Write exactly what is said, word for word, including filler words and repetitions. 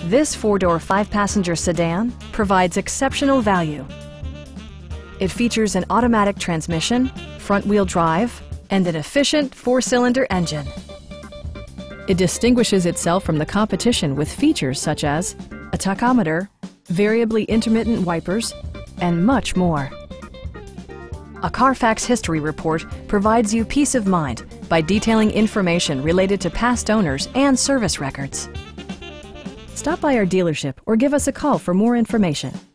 This four-door, five-passenger sedan provides exceptional value. It features an automatic transmission, front-wheel drive, and an efficient four-cylinder engine. It distinguishes itself from the competition with features such as a tachometer, variably intermittent wipers, and much more. A Carfax history report provides you peace of mind by detailing information related to past owners and service records. Stop by our dealership or give us a call for more information.